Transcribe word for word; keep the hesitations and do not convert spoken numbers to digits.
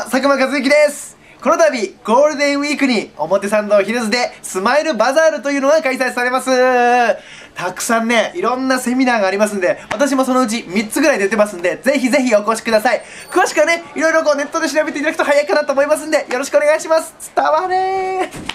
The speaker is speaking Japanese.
佐久間一行です。この度、ゴールデンウィークに表参道ヒルズでスマイルバザールというのが開催されます。たくさんね、いろんなセミナーがありますんで、私もそのうちみっつぐらい出てますんで、ぜひぜひお越しください。詳しくはね、いろいろこうネットで調べていただくと早いかなと思いますんで、よろしくお願いします。伝われー。